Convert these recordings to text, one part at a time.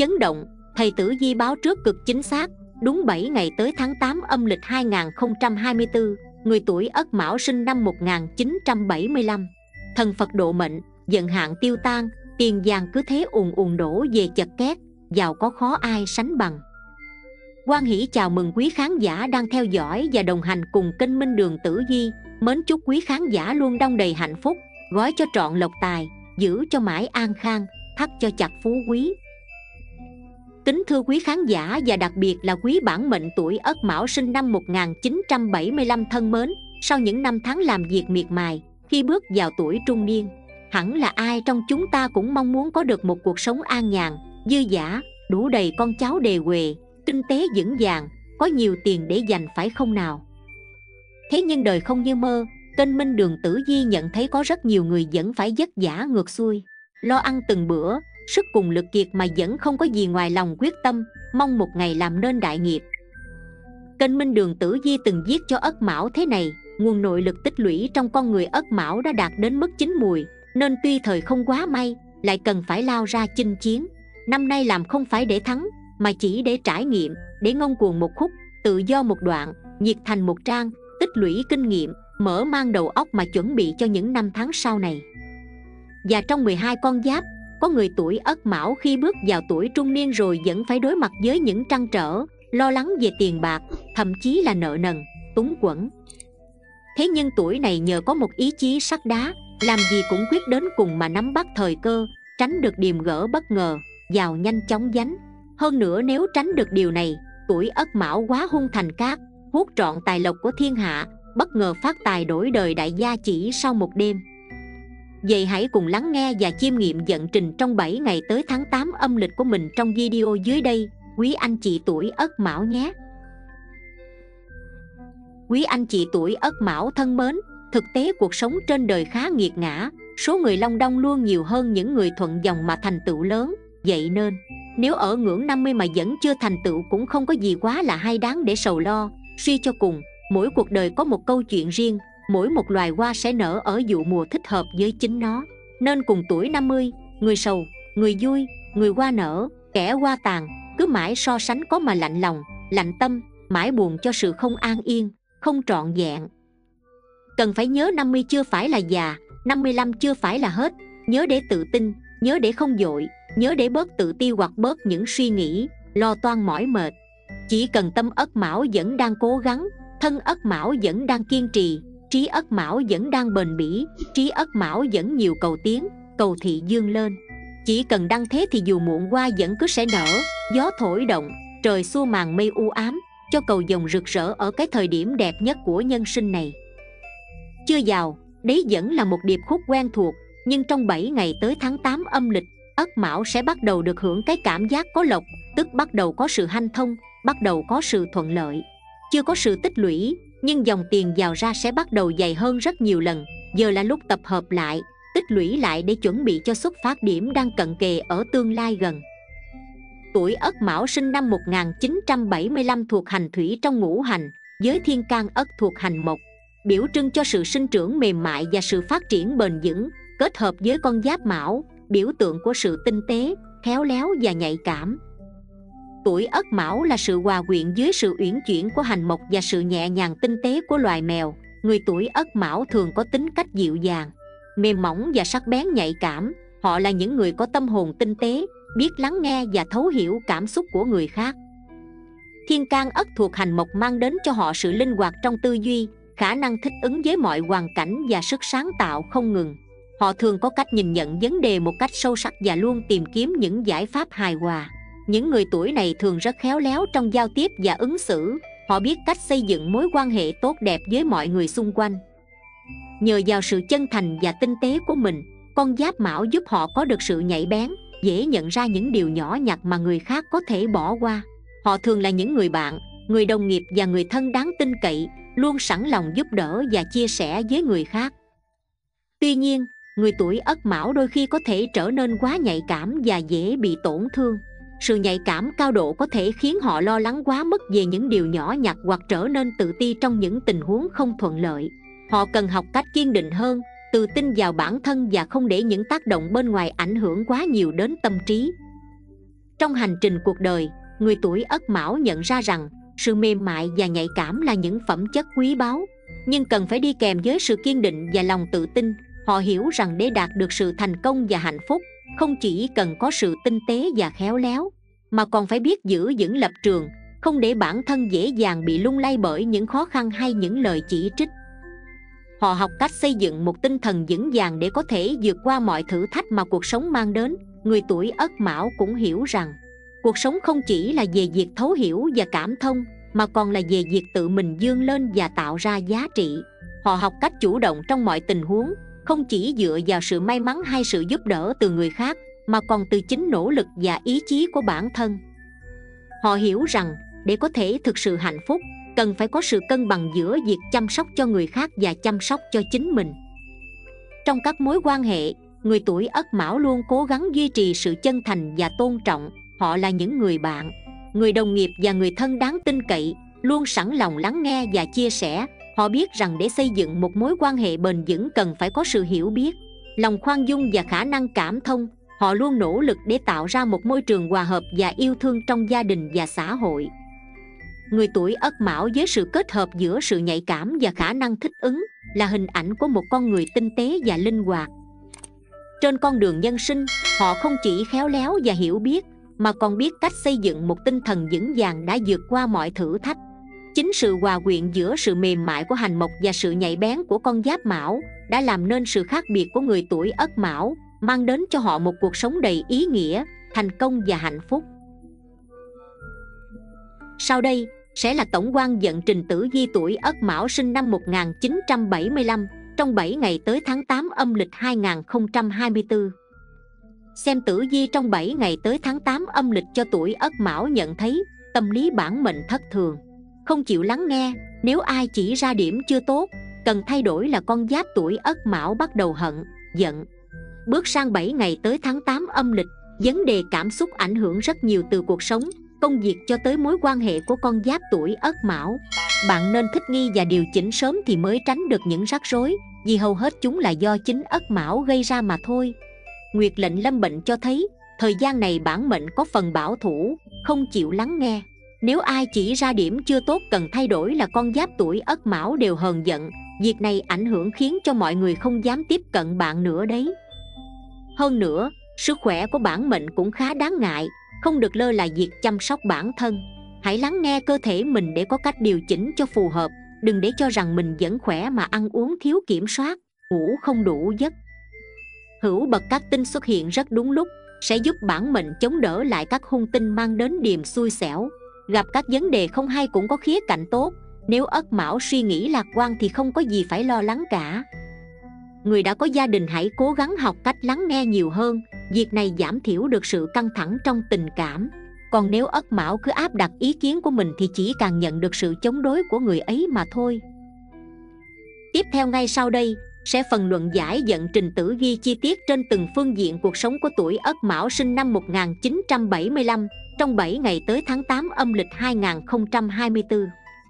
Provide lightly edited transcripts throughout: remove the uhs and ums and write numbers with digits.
chấn động, thầy Tử Vi báo trước cực chính xác. Đúng 7 ngày tới tháng 8 âm lịch 2024, người tuổi Ất Mão sinh năm 1975. Thần Phật độ mệnh, vận hạn tiêu tan, tiền vàng cứ thế ùn ùn đổ về chật két, giàu có khó ai sánh bằng. Hoan hỷ chào mừng quý khán giả đang theo dõi và đồng hành cùng kênh Minh Đường Tử Vi. Mến chúc quý khán giả luôn đong đầy hạnh phúc, gói cho trọn lộc tài, giữ cho mãi an khang, thắt cho chặt phú quý. Kính thưa quý khán giả và đặc biệt là quý bản mệnh tuổi Ất Mão sinh năm 1975 thân mến, sau những năm tháng làm việc miệt mài, khi bước vào tuổi trung niên, hẳn là ai trong chúng ta cũng mong muốn có được một cuộc sống an nhàn, dư dả, đủ đầy con cháu đề huề, kinh tế vững vàng, có nhiều tiền để dành phải không nào? Thế nhưng đời không như mơ, kênh Minh Đường Tử Vi nhận thấy có rất nhiều người vẫn phải vất vả ngược xuôi, lo ăn từng bữa, sức cùng lực kiệt mà vẫn không có gì ngoài lòng quyết tâm, mong một ngày làm nên đại nghiệp. Kênh Minh Đường Tử Vi từng viết cho Ất Mão thế này: nguồn nội lực tích lũy trong con người Ất Mão đã đạt đến mức chín mùi, nên tuy thời không quá may, lại cần phải lao ra chinh chiến. Năm nay làm không phải để thắng, mà chỉ để trải nghiệm, để ngông cuồng một khúc, tự do một đoạn, nhiệt thành một trang, tích lũy kinh nghiệm, mở mang đầu óc mà chuẩn bị cho những năm tháng sau này. Và trong 12 con giáp, có người tuổi Ất Mão khi bước vào tuổi trung niên rồi vẫn phải đối mặt với những trăn trở, lo lắng về tiền bạc, thậm chí là nợ nần, túng quẫn. Thế nhưng tuổi này nhờ có một ý chí sắt đá, làm gì cũng quyết đến cùng mà nắm bắt thời cơ, tránh được điềm gỡ bất ngờ, giàu nhanh chóng dánh. Hơn nữa nếu tránh được điều này, tuổi Ất Mão quá hung thành cát, hút trọn tài lộc của thiên hạ, bất ngờ phát tài đổi đời đại gia chỉ sau một đêm. Vậy hãy cùng lắng nghe và chiêm nghiệm vận trình trong 7 ngày tới tháng 8 âm lịch của mình trong video dưới đây, quý anh chị tuổi Ất Mão nhé. Quý anh chị tuổi Ất Mão thân mến, thực tế cuộc sống trên đời khá nghiệt ngã, số người long đong luôn nhiều hơn những người thuận dòng mà thành tựu lớn. Vậy nên, nếu ở ngưỡng 50 mà vẫn chưa thành tựu cũng không có gì quá là hay đáng để sầu lo. Suy cho cùng, mỗi cuộc đời có một câu chuyện riêng, mỗi một loài hoa sẽ nở ở vụ mùa thích hợp với chính nó. Nên cùng tuổi 50, người sầu, người vui, người hoa nở, kẻ hoa tàn, cứ mãi so sánh có mà lạnh lòng, lạnh tâm, mãi buồn cho sự không an yên, không trọn vẹn. Cần phải nhớ 50 chưa phải là già, 55 chưa phải là hết. Nhớ để tự tin, nhớ để không vội, nhớ để bớt tự ti hoặc bớt những suy nghĩ, lo toan mỏi mệt. Chỉ cần tâm Ất Mão vẫn đang cố gắng, thân Ất Mão vẫn đang kiên trì, trí Ất Mão vẫn đang bền bỉ, trí Ất Mão vẫn nhiều cầu tiến, cầu thị dương lên. Chỉ cần đăng thế thì dù muộn hoa vẫn cứ sẽ nở, gió thổi động, trời xua màn mây u ám, cho cầu vồng rực rỡ ở cái thời điểm đẹp nhất của nhân sinh này. Chưa giàu, đấy vẫn là một điệp khúc quen thuộc, nhưng trong 7 ngày tới tháng 8 âm lịch, Ất Mão sẽ bắt đầu được hưởng cái cảm giác có lộc, tức bắt đầu có sự hanh thông, bắt đầu có sự thuận lợi. Chưa có sự tích lũy, nhưng dòng tiền vào ra sẽ bắt đầu dày hơn rất nhiều lần. Giờ là lúc tập hợp lại, tích lũy lại để chuẩn bị cho xuất phát điểm đang cận kề ở tương lai gần. Tuổi Ất Mão sinh năm 1975 thuộc hành thủy trong ngũ hành, với thiên can Ất thuộc hành mộc, biểu trưng cho sự sinh trưởng mềm mại và sự phát triển bền vững, kết hợp với con giáp Mão, biểu tượng của sự tinh tế, khéo léo và nhạy cảm. Tuổi Ất Mão là sự hòa quyện dưới sự uyển chuyển của hành mộc và sự nhẹ nhàng tinh tế của loài mèo. Người tuổi Ất Mão thường có tính cách dịu dàng, mềm mỏng và sắc bén nhạy cảm. Họ là những người có tâm hồn tinh tế, biết lắng nghe và thấu hiểu cảm xúc của người khác. Thiên can Ất thuộc hành mộc mang đến cho họ sự linh hoạt trong tư duy, khả năng thích ứng với mọi hoàn cảnh và sức sáng tạo không ngừng. Họ thường có cách nhìn nhận vấn đề một cách sâu sắc và luôn tìm kiếm những giải pháp hài hòa. Những người tuổi này thường rất khéo léo trong giao tiếp và ứng xử. Họ biết cách xây dựng mối quan hệ tốt đẹp với mọi người xung quanh. Nhờ vào sự chân thành và tinh tế của mình, con giáp Mão giúp họ có được sự nhạy bén, dễ nhận ra những điều nhỏ nhặt mà người khác có thể bỏ qua. Họ thường là những người bạn, người đồng nghiệp và người thân đáng tin cậy, luôn sẵn lòng giúp đỡ và chia sẻ với người khác. Tuy nhiên, người tuổi Ất Mão đôi khi có thể trở nên quá nhạy cảm và dễ bị tổn thương. Sự nhạy cảm cao độ có thể khiến họ lo lắng quá mức về những điều nhỏ nhặt hoặc trở nên tự ti trong những tình huống không thuận lợi. Họ cần học cách kiên định hơn, tự tin vào bản thân và không để những tác động bên ngoài ảnh hưởng quá nhiều đến tâm trí. Trong hành trình cuộc đời, người tuổi Ất Mão nhận ra rằng sự mềm mại và nhạy cảm là những phẩm chất quý báu, nhưng cần phải đi kèm với sự kiên định và lòng tự tin. Họ hiểu rằng để đạt được sự thành công và hạnh phúc, không chỉ cần có sự tinh tế và khéo léo, mà còn phải biết giữ vững lập trường, không để bản thân dễ dàng bị lung lay bởi những khó khăn hay những lời chỉ trích. Họ học cách xây dựng một tinh thần vững vàng để có thể vượt qua mọi thử thách mà cuộc sống mang đến. Người tuổi Ất Mão cũng hiểu rằng cuộc sống không chỉ là về việc thấu hiểu và cảm thông, mà còn là về việc tự mình vươn lên và tạo ra giá trị. Họ học cách chủ động trong mọi tình huống, không chỉ dựa vào sự may mắn hay sự giúp đỡ từ người khác, mà còn từ chính nỗ lực và ý chí của bản thân. Họ hiểu rằng để có thể thực sự hạnh phúc, cần phải có sự cân bằng giữa việc chăm sóc cho người khác và chăm sóc cho chính mình. Trong các mối quan hệ, người tuổi Ất Mão luôn cố gắng duy trì sự chân thành và tôn trọng. Họ là những người bạn, người đồng nghiệp và người thân đáng tin cậy, luôn sẵn lòng lắng nghe và chia sẻ. Họ biết rằng để xây dựng một mối quan hệ bền vững cần phải có sự hiểu biết, lòng khoan dung và khả năng cảm thông. Họ luôn nỗ lực để tạo ra một môi trường hòa hợp và yêu thương trong gia đình và xã hội. Người tuổi Ất Mão với sự kết hợp giữa sự nhạy cảm và khả năng thích ứng là hình ảnh của một con người tinh tế và linh hoạt. Trên con đường nhân sinh, họ không chỉ khéo léo và hiểu biết, mà còn biết cách xây dựng một tinh thần vững vàng đã vượt qua mọi thử thách. Chính sự hòa quyện giữa sự mềm mại của Hành Mộc và sự nhạy bén của con Giáp Mão đã làm nên sự khác biệt của người tuổi Ất Mão, mang đến cho họ một cuộc sống đầy ý nghĩa, thành công và hạnh phúc. Sau đây sẽ là tổng quan vận trình tử vi tuổi Ất Mão sinh năm 1975 trong 7 ngày tới tháng 8 âm lịch 2024. Xem tử vi trong 7 ngày tới tháng 8 âm lịch cho tuổi Ất Mão nhận thấy tâm lý bản mệnh thất thường, không chịu lắng nghe. Nếu ai chỉ ra điểm chưa tốt, cần thay đổi là con Giáp tuổi Ất Mão bắt đầu hận, giận. Bước sang 7 ngày tới tháng 8 âm lịch, vấn đề cảm xúc ảnh hưởng rất nhiều từ cuộc sống, công việc cho tới mối quan hệ của con Giáp tuổi Ất Mão. Bạn nên thích nghi và điều chỉnh sớm thì mới tránh được những rắc rối, vì hầu hết chúng là do chính Ất Mão gây ra mà thôi. Nguyệt lệnh lâm bệnh cho thấy thời gian này bản mệnh có phần bảo thủ, không chịu lắng nghe. Nếu ai chỉ ra điểm chưa tốt cần thay đổi là con Giáp tuổi Ất Mão đều hờn giận. Việc này ảnh hưởng khiến cho mọi người không dám tiếp cận bạn nữa đấy. Hơn nữa, sức khỏe của bản mệnh cũng khá đáng ngại, không được lơ là việc chăm sóc bản thân. Hãy lắng nghe cơ thể mình để có cách điều chỉnh cho phù hợp. Đừng để cho rằng mình vẫn khỏe mà ăn uống thiếu kiểm soát, ngủ không đủ giấc. Hữu bậc các tinh xuất hiện rất đúng lúc, sẽ giúp bản mệnh chống đỡ lại các hung tinh mang đến điềm xui xẻo. Gặp các vấn đề không hay cũng có khía cạnh tốt. Nếu Ất Mão suy nghĩ lạc quan thì không có gì phải lo lắng cả. Người đã có gia đình hãy cố gắng học cách lắng nghe nhiều hơn. Việc này giảm thiểu được sự căng thẳng trong tình cảm. Còn nếu Ất Mão cứ áp đặt ý kiến của mình thì chỉ càng nhận được sự chống đối của người ấy mà thôi. Tiếp theo ngay sau đây sẽ phần luận giải vận trình tử vi chi tiết trên từng phương diện cuộc sống của tuổi Ất Mão sinh năm 1975 trong 7 ngày tới tháng 8 âm lịch 2024.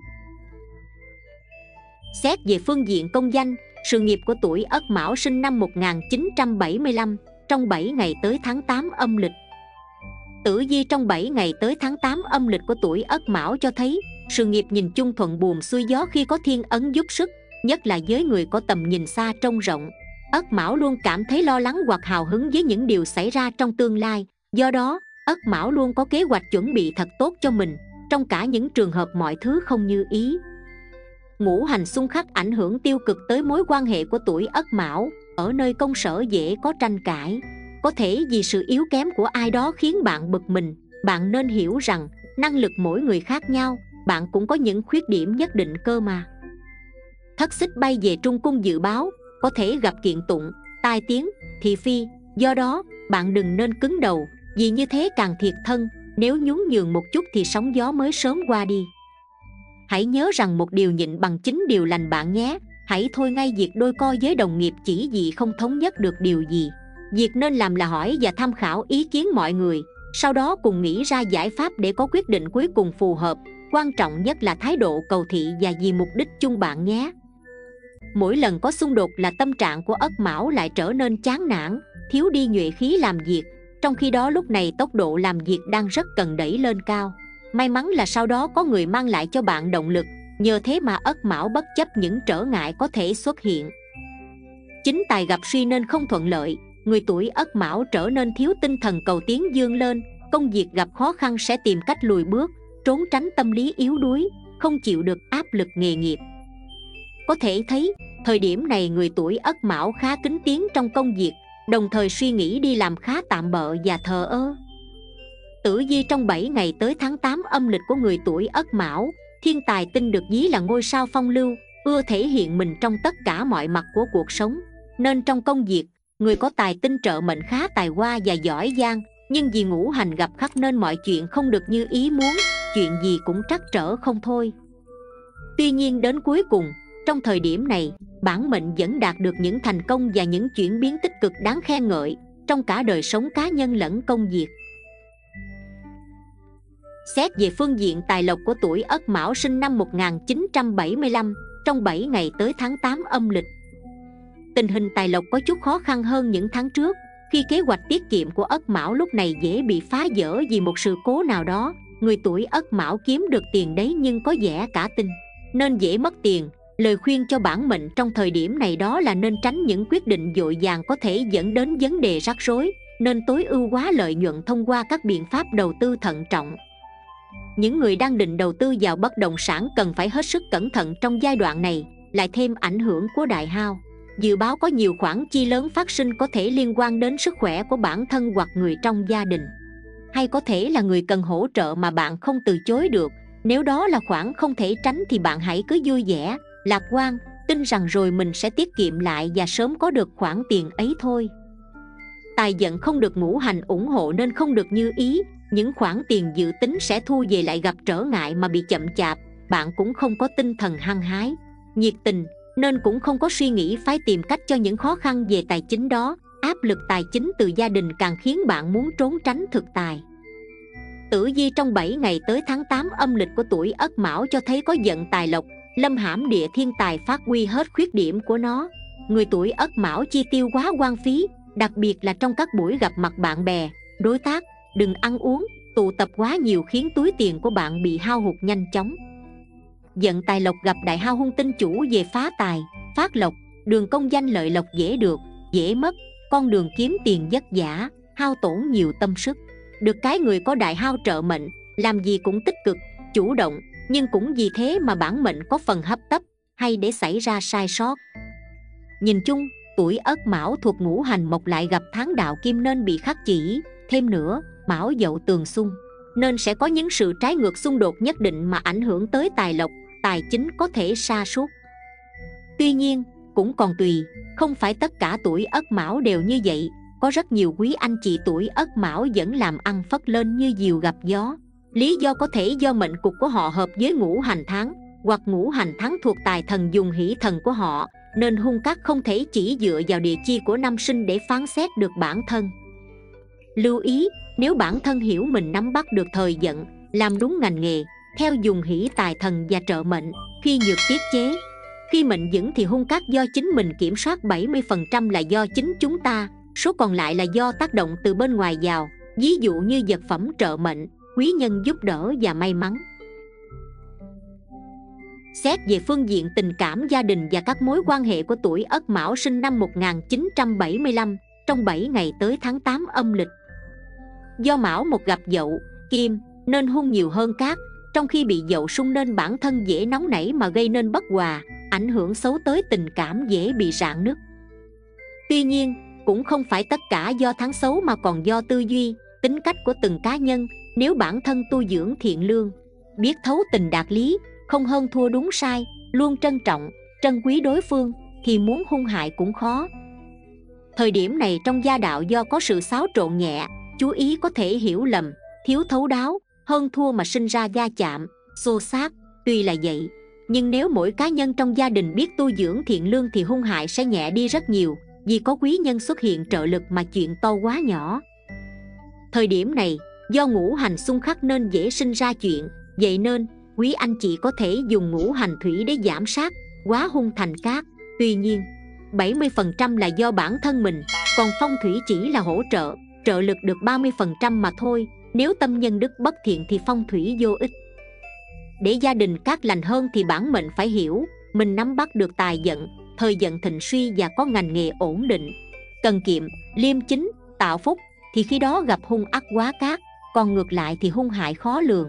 Xét về phương diện công danh, sự nghiệp của tuổi Ất Mão sinh năm 1975 trong 7 ngày tới tháng 8 âm lịch. Tử vi trong 7 ngày tới tháng 8 âm lịch của tuổi Ất Mão cho thấy sự nghiệp nhìn chung thuận buồm xuôi gió khi có thiên ấn giúp sức, nhất là với người có tầm nhìn xa trông rộng. Ất Mão luôn cảm thấy lo lắng hoặc hào hứng với những điều xảy ra trong tương lai. Do đó, Ất Mão luôn có kế hoạch chuẩn bị thật tốt cho mình, trong cả những trường hợp mọi thứ không như ý. Ngũ hành xung khắc ảnh hưởng tiêu cực tới mối quan hệ của tuổi Ất Mão. Ở nơi công sở dễ có tranh cãi, có thể vì sự yếu kém của ai đó khiến bạn bực mình. Bạn nên hiểu rằng năng lực mỗi người khác nhau, bạn cũng có những khuyết điểm nhất định cơ mà. Thất xích bay về trung cung dự báo, có thể gặp kiện tụng, tai tiếng, thị phi. Do đó, bạn đừng nên cứng đầu, vì như thế càng thiệt thân. Nếu nhún nhường một chút thì sóng gió mới sớm qua đi. Hãy nhớ rằng một điều nhịn bằng 9 điều lành bạn nhé. Hãy thôi ngay việc đôi co với đồng nghiệp chỉ vì không thống nhất được điều gì. Việc nên làm là hỏi và tham khảo ý kiến mọi người, sau đó cùng nghĩ ra giải pháp để có quyết định cuối cùng phù hợp. Quan trọng nhất là thái độ cầu thị và vì mục đích chung bạn nhé. Mỗi lần có xung đột là tâm trạng của Ất Mão lại trở nên chán nản, thiếu đi nhuệ khí làm việc. Trong khi đó lúc này tốc độ làm việc đang rất cần đẩy lên cao. May mắn là sau đó có người mang lại cho bạn động lực, nhờ thế mà Ất Mão bất chấp những trở ngại có thể xuất hiện. Chính tài gặp suy nên không thuận lợi, người tuổi Ất Mão trở nên thiếu tinh thần cầu tiến vươn lên, công việc gặp khó khăn sẽ tìm cách lùi bước, trốn tránh tâm lý yếu đuối, không chịu được áp lực nghề nghiệp. Có thể thấy, thời điểm này người tuổi Ất Mão khá kín tiếng trong công việc, đồng thời suy nghĩ đi làm khá tạm bợ và thờ ơ. Tử vi trong 7 ngày tới tháng 8 âm lịch của người tuổi Ất Mão, thiên tài tinh được ví là ngôi sao phong lưu, ưa thể hiện mình trong tất cả mọi mặt của cuộc sống. Nên trong công việc, người có tài tinh trợ mệnh khá tài hoa và giỏi giang, nhưng vì ngũ hành gặp khắc nên mọi chuyện không được như ý muốn, chuyện gì cũng trắc trở không thôi. Tuy nhiên đến cuối cùng, trong thời điểm này, bản mệnh vẫn đạt được những thành công và những chuyển biến tích cực đáng khen ngợi trong cả đời sống cá nhân lẫn công việc. Xét về phương diện tài lộc của tuổi Ất Mão sinh năm 1975, trong 7 ngày tới tháng 8 âm lịch, tình hình tài lộc có chút khó khăn hơn những tháng trước, khi kế hoạch tiết kiệm của Ất Mão lúc này dễ bị phá vỡ vì một sự cố nào đó. Người tuổi Ất Mão kiếm được tiền đấy nhưng có vẻ cả tin, nên dễ mất tiền. Lời khuyên cho bản mệnh trong thời điểm này đó là nên tránh những quyết định vội vàng có thể dẫn đến vấn đề rắc rối, nên tối ưu hóa lợi nhuận thông qua các biện pháp đầu tư thận trọng. Những người đang định đầu tư vào bất động sản cần phải hết sức cẩn thận trong giai đoạn này, lại thêm ảnh hưởng của đại hao. Dự báo có nhiều khoản chi lớn phát sinh có thể liên quan đến sức khỏe của bản thân hoặc người trong gia đình, hay có thể là người cần hỗ trợ mà bạn không từ chối được. Nếu đó là khoản không thể tránh thì bạn hãy cứ vui vẻ, lạc quan, tin rằng rồi mình sẽ tiết kiệm lại và sớm có được khoản tiền ấy thôi. Tài vận không được ngũ hành ủng hộ nên không được như ý, những khoản tiền dự tính sẽ thu về lại gặp trở ngại mà bị chậm chạp. Bạn cũng không có tinh thần hăng hái, nhiệt tình, nên cũng không có suy nghĩ phải tìm cách cho những khó khăn về tài chính đó. Áp lực tài chính từ gia đình càng khiến bạn muốn trốn tránh thực tài. Tử vi trong 7 ngày tới tháng 8 âm lịch của tuổi Ất Mão cho thấy có vận tài lộc, lâm hãm địa thiên tài phát huy hết khuyết điểm của nó. Người tuổi Ất Mão chi tiêu quá hoang phí, đặc biệt là trong các buổi gặp mặt bạn bè, đối tác. Đừng ăn uống, tụ tập quá nhiều khiến túi tiền của bạn bị hao hụt nhanh chóng. Vận tài lộc gặp đại hao hung tinh chủ về phá tài, phát lộc, đường công danh lợi lộc dễ được, dễ mất, con đường kiếm tiền vất vả, hao tổn nhiều tâm sức. Được cái người có đại hao trợ mệnh, làm gì cũng tích cực, chủ động, nhưng cũng vì thế mà bản mệnh có phần hấp tấp, hay để xảy ra sai sót. Nhìn chung, tuổi Ất Mão thuộc ngũ hành mộc lại gặp tháng đạo kim nên bị khắc chỉ. Thêm nữa, Mão Dậu tường xung, nên sẽ có những sự trái ngược xung đột nhất định mà ảnh hưởng tới tài lộc, tài chính có thể sa sút. Tuy nhiên, cũng còn tùy, không phải tất cả tuổi Ất Mão đều như vậy. Có rất nhiều quý anh chị tuổi Ất Mão vẫn làm ăn phất lên như diều gặp gió. Lý do có thể do mệnh cục của họ hợp với ngũ hành tháng, hoặc ngũ hành tháng thuộc tài thần dùng hỷ thần của họ, nên hung cát không thể chỉ dựa vào địa chi của năm sinh để phán xét được bản thân. Lưu ý, nếu bản thân hiểu mình nắm bắt được thời vận, làm đúng ngành nghề, theo dùng hỷ tài thần và trợ mệnh, khi nhược tiết chế. Khi mệnh vững thì hung cát do chính mình kiểm soát, 70% là do chính chúng ta, số còn lại là do tác động từ bên ngoài vào, ví dụ như vật phẩm trợ mệnh, quý nhân giúp đỡ và may mắn. Xét về phương diện tình cảm gia đình và các mối quan hệ của tuổi Ất Mão sinh năm 1975, trong 7 ngày tới tháng 8 âm lịch. Do Mão một gặp Dậu, Kim, nên hung nhiều hơn Cát, trong khi bị Dậu xung nên bản thân dễ nóng nảy mà gây nên bất hòa, ảnh hưởng xấu tới tình cảm, dễ bị rạn nứt. Tuy nhiên, cũng không phải tất cả do tháng xấu mà còn do tư duy, tính cách của từng cá nhân. Nếu bản thân tu dưỡng thiện lương, biết thấu tình đạt lý, không hơn thua đúng sai, luôn trân trọng, trân quý đối phương, thì muốn hung hại cũng khó. Thời điểm này trong gia đạo do có sự xáo trộn nhẹ, chú ý có thể hiểu lầm, thiếu thấu đáo, hơn thua mà sinh ra va chạm, xô xát. Tuy là vậy, nhưng nếu mỗi cá nhân trong gia đình biết tu dưỡng thiện lương thì hung hại sẽ nhẹ đi rất nhiều, vì có quý nhân xuất hiện trợ lực mà chuyện to quá nhỏ. Thời điểm này, do ngũ hành xung khắc nên dễ sinh ra chuyện, vậy nên quý anh chị có thể dùng ngũ hành thủy để giảm sát, hóa hung thành cát. Tuy nhiên, 70% là do bản thân mình, còn phong thủy chỉ là hỗ trợ, trợ lực được 30% mà thôi. Nếu tâm nhân đức bất thiện thì phong thủy vô ích. Để gia đình cát lành hơn thì bản mệnh phải hiểu mình nắm bắt được tài vận, thời vận thịnh suy và có ngành nghề ổn định, cần kiệm, liêm chính, tạo phúc, thì khi đó gặp hung ác quá cát, còn ngược lại thì hung hại khó lường.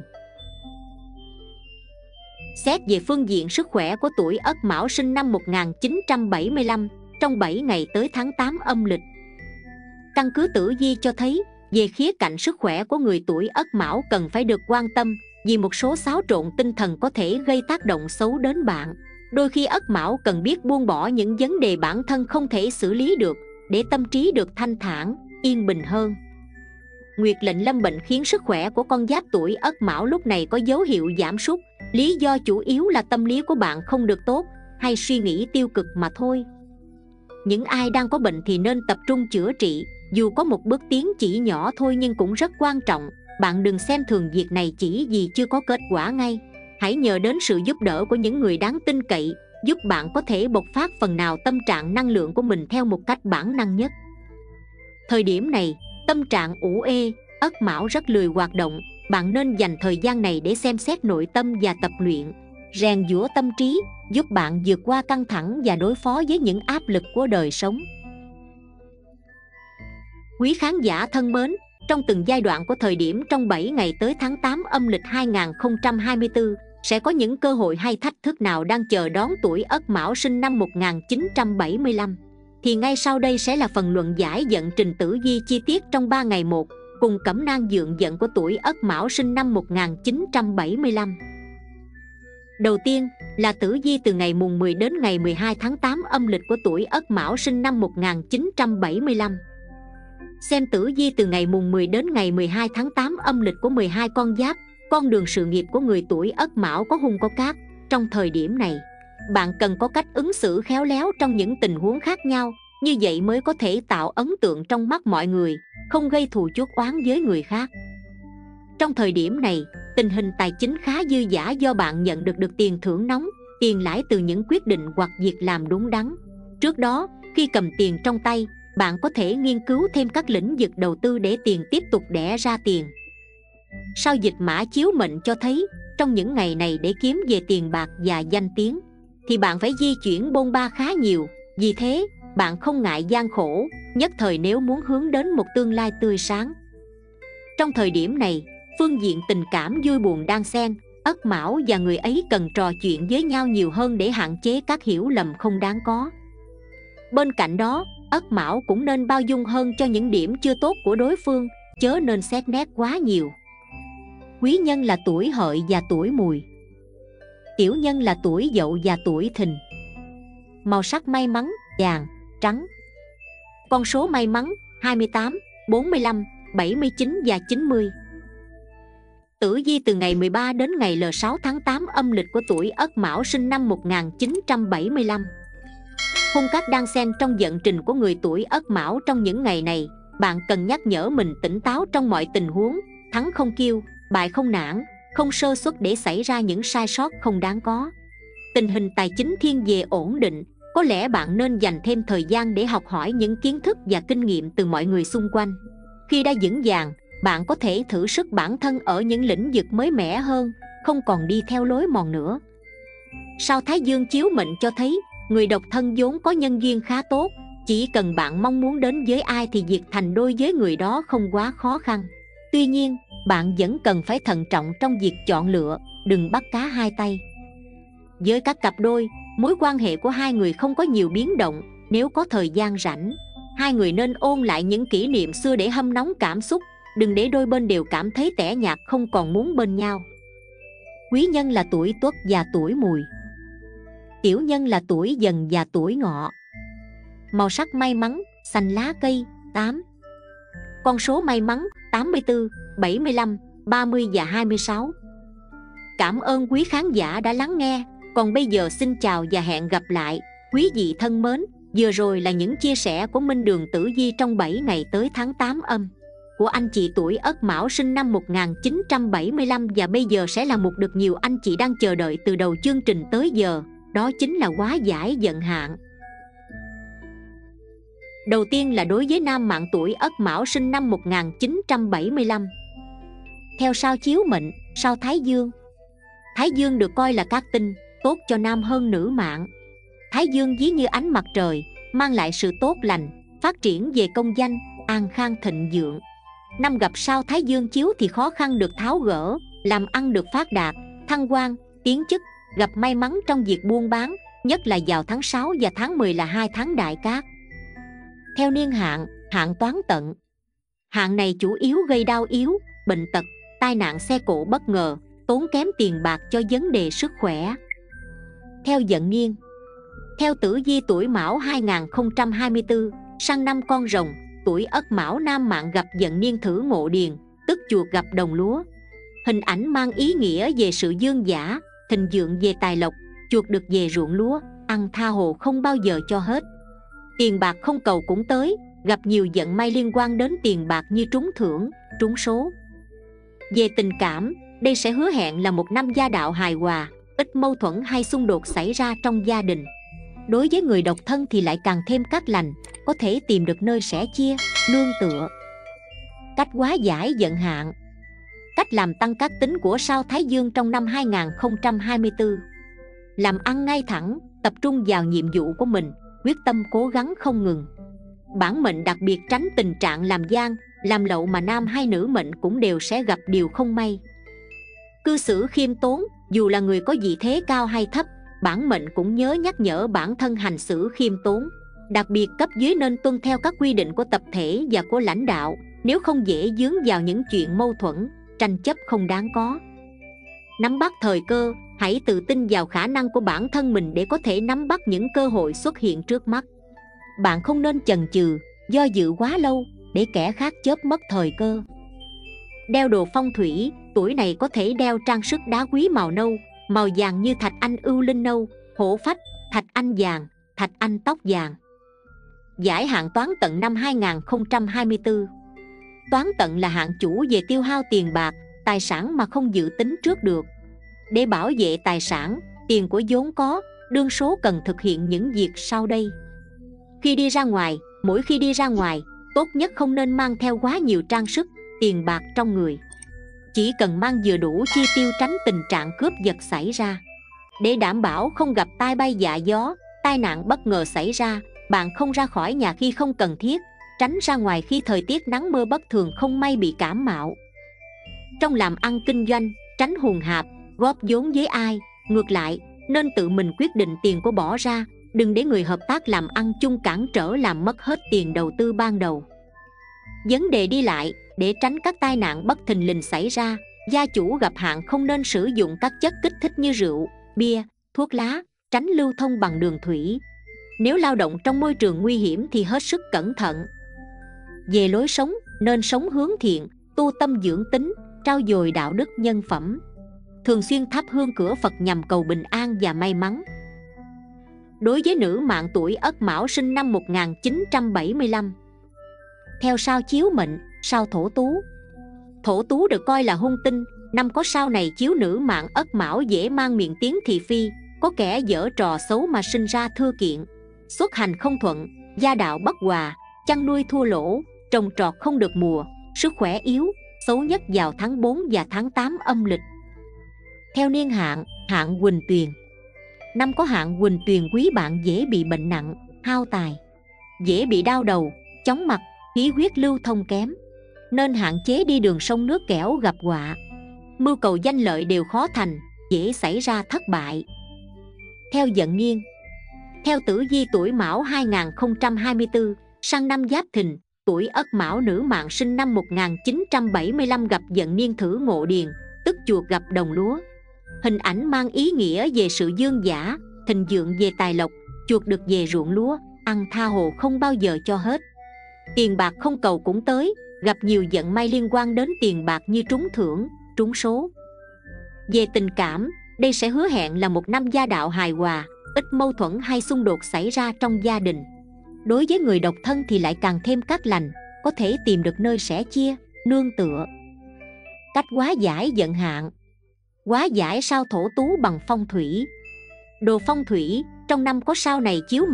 Xét về phương diện sức khỏe của tuổi Ất Mão sinh năm 1975 trong 7 ngày tới tháng 8 âm lịch. Căn cứ tử vi cho thấy, về khía cạnh sức khỏe của người tuổi Ất Mão cần phải được quan tâm, vì một số xáo trộn tinh thần có thể gây tác động xấu đến bạn. Đôi khi Ất Mão cần biết buông bỏ những vấn đề bản thân không thể xử lý được, để tâm trí được thanh thản, yên bình hơn. Nguyệt lệnh lâm bệnh khiến sức khỏe của con giáp tuổi Ất Mão lúc này có dấu hiệu giảm sút. Lý do chủ yếu là tâm lý của bạn không được tốt, hay suy nghĩ tiêu cực mà thôi. Những ai đang có bệnh thì nên tập trung chữa trị, dù có một bước tiến chỉ nhỏ thôi nhưng cũng rất quan trọng. Bạn đừng xem thường việc này chỉ vì chưa có kết quả ngay. Hãy nhờ đến sự giúp đỡ của những người đáng tin cậy, giúp bạn có thể bộc phát phần nào tâm trạng năng lượng của mình theo một cách bản năng nhất. Thời điểm này, tâm trạng ủ ê, Ất Mão rất lười hoạt động. Bạn nên dành thời gian này để xem xét nội tâm và tập luyện, rèn giũa tâm trí, giúp bạn vượt qua căng thẳng và đối phó với những áp lực của đời sống. Quý khán giả thân mến, trong từng giai đoạn của thời điểm trong 7 ngày tới tháng 8 âm lịch 2024, sẽ có những cơ hội hay thách thức nào đang chờ đón tuổi Ất Mão sinh năm 1975? Thì ngay sau đây sẽ là phần luận giải vận trình tử vi chi tiết trong 3 ngày một, cùng cẩm nang dượng vận của tuổi Ất Mão sinh năm 1975. Đầu tiên là tử vi từ ngày mùng 10 đến ngày 12 tháng 8 âm lịch của tuổi Ất Mão sinh năm 1975. Xem tử vi từ ngày mùng 10 đến ngày 12 tháng 8 âm lịch của 12 con giáp. Con đường sự nghiệp của người tuổi Ất Mão có hung có cát. Trong thời điểm này, bạn cần có cách ứng xử khéo léo trong những tình huống khác nhau, như vậy mới có thể tạo ấn tượng trong mắt mọi người, không gây thù chuốc oán với người khác. Trong thời điểm này, tình hình tài chính khá dư dả do bạn nhận được tiền thưởng nóng, tiền lãi từ những quyết định hoặc việc làm đúng đắn. Trước đó, khi cầm tiền trong tay, bạn có thể nghiên cứu thêm các lĩnh vực đầu tư để tiền tiếp tục đẻ ra tiền. Sao dịch mã chiếu mệnh cho thấy, trong những ngày này để kiếm về tiền bạc và danh tiếng, thì bạn phải di chuyển bôn ba khá nhiều. Vì thế, bạn không ngại gian khổ, nhất thời nếu muốn hướng đến một tương lai tươi sáng. Trong thời điểm này, phương diện tình cảm vui buồn đan xen, Ất Mão và người ấy cần trò chuyện với nhau nhiều hơn để hạn chế các hiểu lầm không đáng có. Bên cạnh đó, Ất Mão cũng nên bao dung hơn cho những điểm chưa tốt của đối phương, chớ nên xét nét quá nhiều. Quý nhân là tuổi Hợi và tuổi Mùi. Tiểu nhân là tuổi Dậu và tuổi Thìn. Màu sắc may mắn: vàng, trắng. Con số may mắn: 28, 45, 79 và 90. Tử vi từ ngày 13 đến ngày L6 tháng 8 âm lịch của tuổi Ất Mão sinh năm 1975. Hung cát đan xen trong vận trình của người tuổi Ất Mão trong những ngày này. Bạn cần nhắc nhở mình tỉnh táo trong mọi tình huống, thắng không kiêu, bại không nản, không sơ suất để xảy ra những sai sót không đáng có. Tình hình tài chính thiên về ổn định, có lẽ bạn nên dành thêm thời gian để học hỏi những kiến thức và kinh nghiệm từ mọi người xung quanh. Khi đã vững vàng, bạn có thể thử sức bản thân ở những lĩnh vực mới mẻ hơn, không còn đi theo lối mòn nữa. Sao Thái Dương chiếu mệnh cho thấy, người độc thân vốn có nhân duyên khá tốt, chỉ cần bạn mong muốn đến với ai thì việc thành đôi với người đó không quá khó khăn. Tuy nhiên, bạn vẫn cần phải thận trọng trong việc chọn lựa, đừng bắt cá hai tay. Với các cặp đôi, mối quan hệ của hai người không có nhiều biến động. Nếu có thời gian rảnh, hai người nên ôn lại những kỷ niệm xưa để hâm nóng cảm xúc, đừng để đôi bên đều cảm thấy tẻ nhạt không còn muốn bên nhau. Quý nhân là tuổi Tuất và tuổi Mùi. Tiểu nhân là tuổi Dần và tuổi Ngọ. Màu sắc may mắn: xanh lá cây, 8. Con số may mắn: 84, 75, 30 và 26. Cảm ơn quý khán giả đã lắng nghe. Còn bây giờ xin chào và hẹn gặp lại. Quý vị thân mến, vừa rồi là những chia sẻ của Minh Đường tử vi trong 7 ngày tới tháng 8 âm của anh chị tuổi Ất Mão sinh năm 1975. Và bây giờ sẽ là một được nhiều anh chị đang chờ đợi từ đầu chương trình tới giờ. Đó chính là hóa giải vận hạn. Đầu tiên là đối với nam mạng tuổi Ất Mão sinh năm 1975. Theo sao chiếu mệnh, sao Thái Dương. Thái Dương được coi là cát tinh, tốt cho nam hơn nữ mạng. Thái Dương ví như ánh mặt trời, mang lại sự tốt lành, phát triển về công danh, an khang thịnh vượng. Năm gặp sao Thái Dương chiếu thì khó khăn được tháo gỡ, làm ăn được phát đạt, thăng quan, tiến chức, gặp may mắn trong việc buôn bán, nhất là vào tháng 6 và tháng 10 là 2 tháng đại cát. Theo niên hạn, hạn toán tận. Hạn này chủ yếu gây đau yếu, bệnh tật, tai nạn xe cộ bất ngờ, tốn kém tiền bạc cho vấn đề sức khỏe. Theo vận niên. Theo tử vi tuổi Mão 2024, sang năm Con Rồng, tuổi Ất Mão nam mạng gặp vận niên Thử Ngộ Điền, tức chuột gặp đồng lúa. Hình ảnh mang ý nghĩa về sự dương dã, thịnh vượng về tài lộc, chuột được về ruộng lúa, ăn tha hồ không bao giờ cho hết. Tiền bạc không cầu cũng tới, gặp nhiều vận may liên quan đến tiền bạc như trúng thưởng, trúng số. Về tình cảm, đây sẽ hứa hẹn là một năm gia đạo hài hòa, ít mâu thuẫn hay xung đột xảy ra trong gia đình. Đối với người độc thân thì lại càng thêm cát lành, có thể tìm được nơi sẻ chia, nương tựa. Cách hóa giải vận hạn. Cách làm tăng cát tính của sao Thái Dương trong năm 2024. Làm ăn ngay thẳng, tập trung vào nhiệm vụ của mình, quyết tâm cố gắng không ngừng. Bản mệnh đặc biệt tránh tình trạng làm gian, làm lậu mà nam hay nữ mệnh cũng đều sẽ gặp điều không may. Cư xử khiêm tốn, dù là người có vị thế cao hay thấp, bản mệnh cũng nhớ nhắc nhở bản thân hành xử khiêm tốn. Đặc biệt cấp dưới nên tuân theo các quy định của tập thể và của lãnh đạo, nếu không dễ vướng vào những chuyện mâu thuẫn, tranh chấp không đáng có. Nắm bắt thời cơ, hãy tự tin vào khả năng của bản thân mình để có thể nắm bắt những cơ hội xuất hiện trước mắt. Bạn không nên chần chừ, do dự quá lâu để kẻ khác chớp mất thời cơ. Đeo đồ phong thủy, tuổi này có thể đeo trang sức đá quý màu nâu, màu vàng như thạch anh ưu linh nâu, hổ phách, thạch anh vàng, thạch anh tóc vàng. Giải hạn toán tận năm 2024. Toán tận là hạn chủ về tiêu hao tiền bạc, tài sản mà không dự tính trước được. Để bảo vệ tài sản, tiền của vốn có, đương số cần thực hiện những việc sau đây. Mỗi khi đi ra ngoài, tốt nhất không nên mang theo quá nhiều trang sức, tiền bạc trong người. Chỉ cần mang vừa đủ chi tiêu tránh tình trạng cướp giật xảy ra. Để đảm bảo không gặp tai bay dạ gió, tai nạn bất ngờ xảy ra, bạn không ra khỏi nhà khi không cần thiết, tránh ra ngoài khi thời tiết nắng mưa bất thường không may bị cảm mạo. Trong làm ăn kinh doanh, tránh hùn hạp, góp vốn với ai, ngược lại, nên tự mình quyết định tiền của bỏ ra, đừng để người hợp tác làm ăn chung cản trở làm mất hết tiền đầu tư ban đầu. Vấn đề đi lại, để tránh các tai nạn bất thình lình xảy ra, gia chủ gặp hạn không nên sử dụng các chất kích thích như rượu, bia, thuốc lá, tránh lưu thông bằng đường thủy. Nếu lao động trong môi trường nguy hiểm thì hết sức cẩn thận. Về lối sống, nên sống hướng thiện, tu tâm dưỡng tính, trau dồi đạo đức nhân phẩm. Thường xuyên thắp hương cửa Phật nhằm cầu bình an và may mắn. Đối với nữ mạng tuổi Ất Mão sinh năm 1975. Theo sao chiếu mệnh, sao Thổ Tú. Thổ Tú được coi là hung tinh, năm có sao này chiếu nữ mạng Ất Mão dễ mang miệng tiếng thị phi, có kẻ giở trò xấu mà sinh ra thưa kiện, xuất hành không thuận, gia đạo bất hòa, chăn nuôi thua lỗ, trồng trọt không được mùa, sức khỏe yếu, xấu nhất vào tháng 4 và tháng 8 âm lịch. Theo niên hạn, hạn Quỳnh Tuyền. Năm có hạn Quỳnh Tuyền quý bạn dễ bị bệnh nặng, hao tài, dễ bị đau đầu, chóng mặt, khí huyết lưu thông kém, nên hạn chế đi đường sông nước kẻo gặp họa. Mưu cầu danh lợi đều khó thành, dễ xảy ra thất bại. Theo vận niên. Theo tử vi tuổi Mão 2024, sang năm Giáp Thìn, tuổi Ất Mão nữ mạng sinh năm 1975 gặp vận niên Thử Ngộ Điền, tức chuột gặp đồng lúa. Hình ảnh mang ý nghĩa về sự dương dã, thịnh vượng về tài lộc, chuột được về ruộng lúa, ăn tha hồ không bao giờ cho hết. Tiền bạc không cầu cũng tới, gặp nhiều vận may liên quan đến tiền bạc như trúng thưởng, trúng số. Về tình cảm, đây sẽ hứa hẹn là một năm gia đạo hài hòa, ít mâu thuẫn hay xung đột xảy ra trong gia đình. Đối với người độc thân thì lại càng thêm cát lành, có thể tìm được nơi sẻ chia, nương tựa. Cách hóa giải vận hạn. Hóa giải sao Thổ Tú bằng phong thủy. Đồ phong thủy, trong năm có sao này chiếu mạng,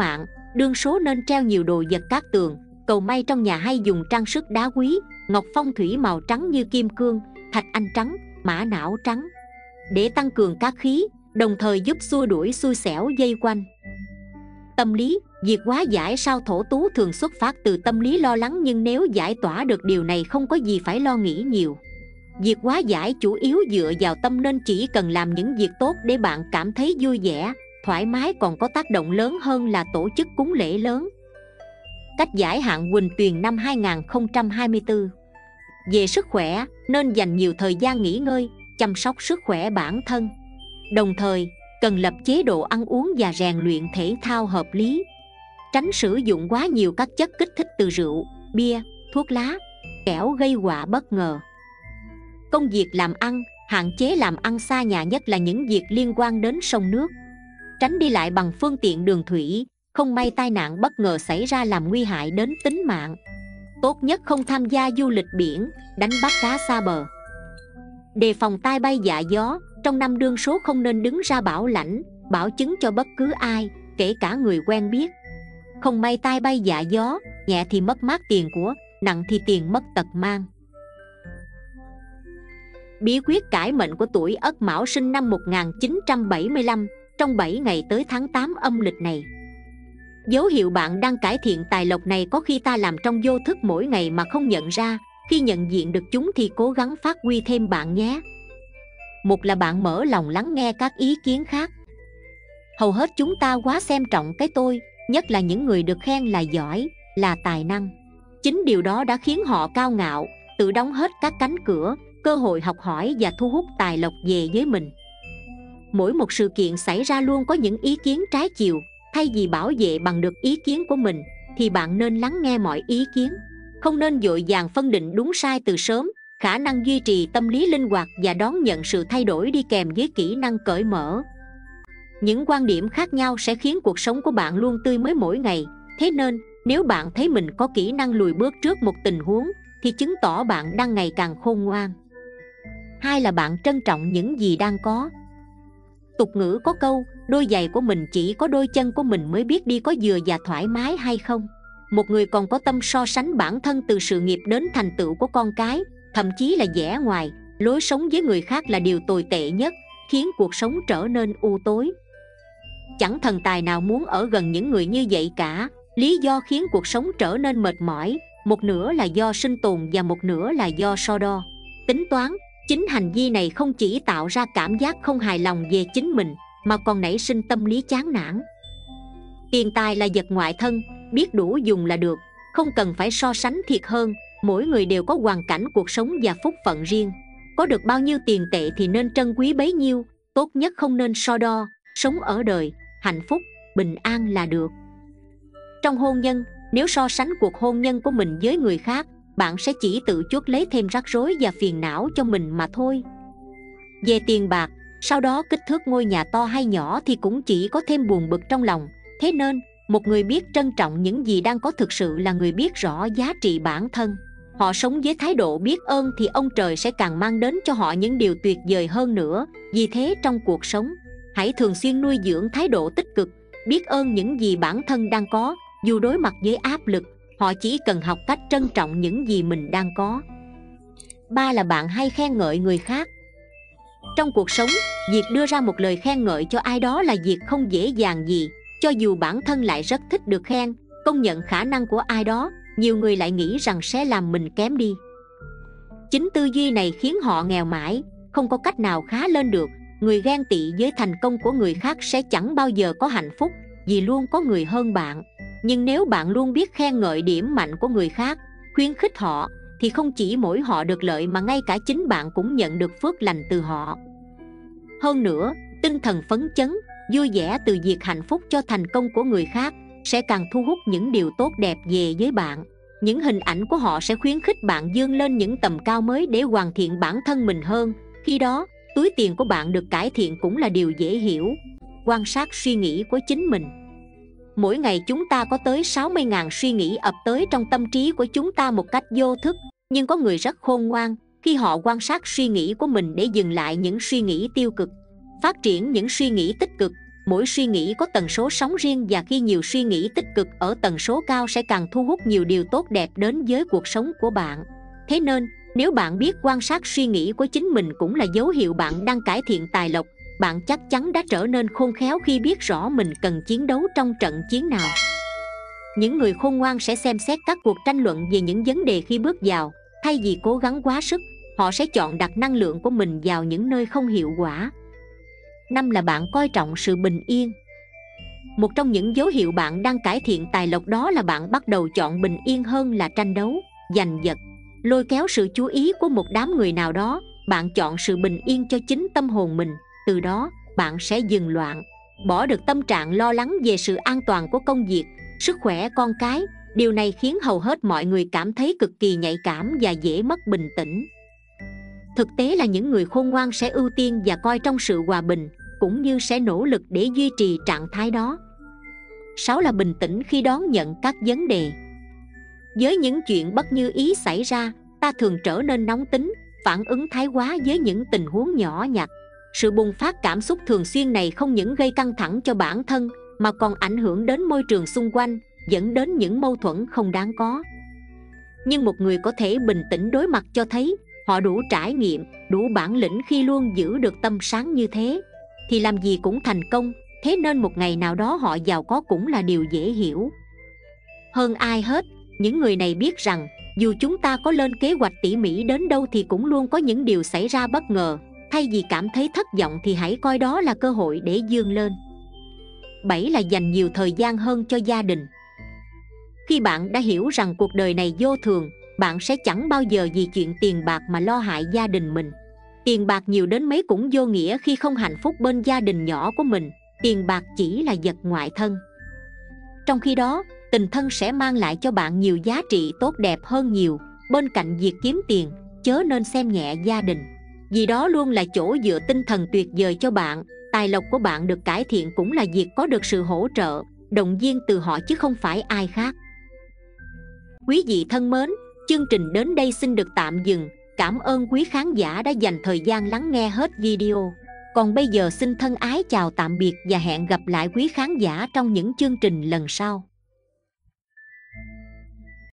Đương số nên treo nhiều đồ vật cát tường, cầu may trong nhà hay dùng trang sức đá quý, ngọc phong thủy màu trắng như kim cương, thạch anh trắng, mã não trắng, để tăng cường cát khí, đồng thời giúp xua đuổi xui xẻo dây quanh. Tâm lý, việc hóa giải sao thổ tú thường xuất phát từ tâm lý lo lắng, nhưng nếu giải tỏa được điều này không có gì phải lo nghĩ nhiều. Việc hóa giải chủ yếu dựa vào tâm, nên chỉ cần làm những việc tốt để bạn cảm thấy vui vẻ, thoải mái, còn có tác động lớn hơn là tổ chức cúng lễ lớn. Cách giải hạn Quỳnh Tuyền năm 2024. Về sức khỏe, nên dành nhiều thời gian nghỉ ngơi, chăm sóc sức khỏe bản thân. Đồng thời, cần lập chế độ ăn uống và rèn luyện thể thao hợp lý. Tránh sử dụng quá nhiều các chất kích thích từ rượu, bia, thuốc lá, kẻo gây họa bất ngờ. Công việc làm ăn, hạn chế làm ăn xa nhà, nhất là những việc liên quan đến sông nước. Tránh đi lại bằng phương tiện đường thủy, không may tai nạn bất ngờ xảy ra làm nguy hại đến tính mạng. Tốt nhất không tham gia du lịch biển, đánh bắt cá xa bờ. Đề phòng tai bay dạ gió, trong năm đương số không nên đứng ra bảo lãnh, bảo chứng cho bất cứ ai, kể cả người quen biết. Không may tai bay dạ gió, nhẹ thì mất mát tiền của, nặng thì tiền mất tật mang. Bí quyết cải mệnh của tuổi Ất Mão sinh năm 1975, trong 7 ngày tới tháng 8 âm lịch này. Dấu hiệu bạn đang cải thiện tài lộc này có khi ta làm trong vô thức mỗi ngày mà không nhận ra. Khi nhận diện được chúng thì cố gắng phát huy thêm bạn nhé. Một là bạn mở lòng lắng nghe các ý kiến khác. Hầu hết chúng ta quá xem trọng cái tôi, nhất là những người được khen là giỏi, là tài năng. Chính điều đó đã khiến họ cao ngạo, tự đóng hết các cánh cửa, cơ hội học hỏi và thu hút tài lộc về với mình. Mỗi một sự kiện xảy ra luôn có những ý kiến trái chiều. Thay vì bảo vệ bằng được ý kiến của mình, thì bạn nên lắng nghe mọi ý kiến. Không nên vội vàng phân định đúng sai từ sớm. Khả năng duy trì tâm lý linh hoạt và đón nhận sự thay đổi đi kèm với kỹ năng cởi mở. Những quan điểm khác nhau sẽ khiến cuộc sống của bạn luôn tươi mới mỗi ngày. Thế nên, nếu bạn thấy mình có kỹ năng lùi bước trước một tình huống, thì chứng tỏ bạn đang ngày càng khôn ngoan. Hai là bạn trân trọng những gì đang có. Tục ngữ có câu, đôi giày của mình chỉ có đôi chân của mình mới biết đi có vừa và thoải mái hay không. Một người còn có tâm so sánh bản thân từ sự nghiệp đến thành tựu của con cái, thậm chí là vẻ ngoài, lối sống với người khác là điều tồi tệ nhất, khiến cuộc sống trở nên u tối. Chẳng thần tài nào muốn ở gần những người như vậy cả. Lý do khiến cuộc sống trở nên mệt mỏi, một nửa là do sinh tồn và một nửa là do so đo, tính toán. Chính hành vi này không chỉ tạo ra cảm giác không hài lòng về chính mình, mà còn nảy sinh tâm lý chán nản. Tiền tài là vật ngoại thân, biết đủ dùng là được, không cần phải so sánh thiệt hơn. Mỗi người đều có hoàn cảnh cuộc sống và phúc phận riêng. Có được bao nhiêu tiền tệ thì nên trân quý bấy nhiêu. Tốt nhất không nên so đo. Sống ở đời, hạnh phúc, bình an là được. Trong hôn nhân, nếu so sánh cuộc hôn nhân của mình với người khác, bạn sẽ chỉ tự chuốc lấy thêm rắc rối và phiền não cho mình mà thôi. Về tiền bạc, sau đó kích thước ngôi nhà to hay nhỏ thì cũng chỉ có thêm buồn bực trong lòng. Thế nên, một người biết trân trọng những gì đang có thực sự là người biết rõ giá trị bản thân. Họ sống với thái độ biết ơn thì ông trời sẽ càng mang đến cho họ những điều tuyệt vời hơn nữa. Vì thế trong cuộc sống, hãy thường xuyên nuôi dưỡng thái độ tích cực, biết ơn những gì bản thân đang có. Dù đối mặt với áp lực, họ chỉ cần học cách trân trọng những gì mình đang có. Ba là bạn hay khen ngợi người khác. Trong cuộc sống, việc đưa ra một lời khen ngợi cho ai đó là việc không dễ dàng gì. Cho dù bản thân lại rất thích được khen, công nhận khả năng của ai đó, nhiều người lại nghĩ rằng sẽ làm mình kém đi. Chính tư duy này khiến họ nghèo mãi, không có cách nào khá lên được. Người ghen tị với thành công của người khác sẽ chẳng bao giờ có hạnh phúc, vì luôn có người hơn bạn. Nhưng nếu bạn luôn biết khen ngợi điểm mạnh của người khác, khuyến khích họ, thì không chỉ mỗi họ được lợi mà ngay cả chính bạn cũng nhận được phước lành từ họ. Hơn nữa, tinh thần phấn chấn, vui vẻ từ việc hạnh phúc cho thành công của người khác sẽ càng thu hút những điều tốt đẹp về với bạn. Những hình ảnh của họ sẽ khuyến khích bạn vươn lên những tầm cao mới để hoàn thiện bản thân mình hơn. Khi đó, túi tiền của bạn được cải thiện cũng là điều dễ hiểu. Quan sát suy nghĩ của chính mình. Mỗi ngày chúng ta có tới 60.000 suy nghĩ ập tới trong tâm trí của chúng ta một cách vô thức. Nhưng có người rất khôn ngoan khi họ quan sát suy nghĩ của mình để dừng lại những suy nghĩ tiêu cực, phát triển những suy nghĩ tích cực. Mỗi suy nghĩ có tần số sóng riêng, và khi nhiều suy nghĩ tích cực ở tần số cao sẽ càng thu hút nhiều điều tốt đẹp đến với cuộc sống của bạn. Thế nên, nếu bạn biết quan sát suy nghĩ của chính mình cũng là dấu hiệu bạn đang cải thiện tài lộc. Bạn chắc chắn đã trở nên khôn khéo khi biết rõ mình cần chiến đấu trong trận chiến nào. Những người khôn ngoan sẽ xem xét các cuộc tranh luận về những vấn đề khi bước vào. Thay vì cố gắng quá sức, họ sẽ chọn đặt năng lượng của mình vào những nơi không hiệu quả. 5 là bạn coi trọng sự bình yên. Một trong những dấu hiệu bạn đang cải thiện tài lộc đó là bạn bắt đầu chọn bình yên hơn là tranh đấu, giành giật, lôi kéo sự chú ý của một đám người nào đó. Bạn chọn sự bình yên cho chính tâm hồn mình. Từ đó, bạn sẽ dừng loạn, bỏ được tâm trạng lo lắng về sự an toàn của công việc, sức khỏe con cái. Điều này khiến hầu hết mọi người cảm thấy cực kỳ nhạy cảm và dễ mất bình tĩnh. Thực tế là những người khôn ngoan sẽ ưu tiên và coi trọng sự hòa bình, cũng như sẽ nỗ lực để duy trì trạng thái đó. 6 là bình tĩnh khi đón nhận các vấn đề. Với những chuyện bất như ý xảy ra, ta thường trở nên nóng tính, phản ứng thái quá với những tình huống nhỏ nhặt. Sự bùng phát cảm xúc thường xuyên này không những gây căng thẳng cho bản thân, mà còn ảnh hưởng đến môi trường xung quanh, dẫn đến những mâu thuẫn không đáng có. Nhưng một người có thể bình tĩnh đối mặt cho thấy họ đủ trải nghiệm, đủ bản lĩnh khi luôn giữ được tâm sáng như thế, thì làm gì cũng thành công. Thế nên một ngày nào đó họ giàu có cũng là điều dễ hiểu. Hơn ai hết, những người này biết rằng dù chúng ta có lên kế hoạch tỉ mỉ đến đâu thì cũng luôn có những điều xảy ra bất ngờ. Thay vì cảm thấy thất vọng thì hãy coi đó là cơ hội để vươn lên. 7 là dành nhiều thời gian hơn cho gia đình. Khi bạn đã hiểu rằng cuộc đời này vô thường, bạn sẽ chẳng bao giờ vì chuyện tiền bạc mà lo hại gia đình mình. Tiền bạc nhiều đến mấy cũng vô nghĩa khi không hạnh phúc bên gia đình nhỏ của mình. Tiền bạc chỉ là vật ngoại thân. Trong khi đó, tình thân sẽ mang lại cho bạn nhiều giá trị tốt đẹp hơn nhiều. Bên cạnh việc kiếm tiền, chớ nên xem nhẹ gia đình, vì đó luôn là chỗ dựa tinh thần tuyệt vời cho bạn. Tài lộc của bạn được cải thiện cũng là việc có được sự hỗ trợ, động viên từ họ chứ không phải ai khác. Quý vị thân mến, chương trình đến đây xin được tạm dừng. Cảm ơn quý khán giả đã dành thời gian lắng nghe hết video. Còn bây giờ xin thân ái chào tạm biệt và hẹn gặp lại quý khán giả trong những chương trình lần sau.